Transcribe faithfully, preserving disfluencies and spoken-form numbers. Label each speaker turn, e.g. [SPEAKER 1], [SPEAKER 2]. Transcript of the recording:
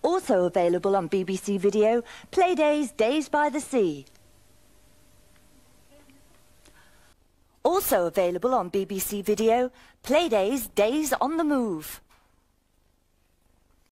[SPEAKER 1] Also available on B B C Video, Playdays Days by the Sea. Also available on B B C Video, Playdays Days on the Move.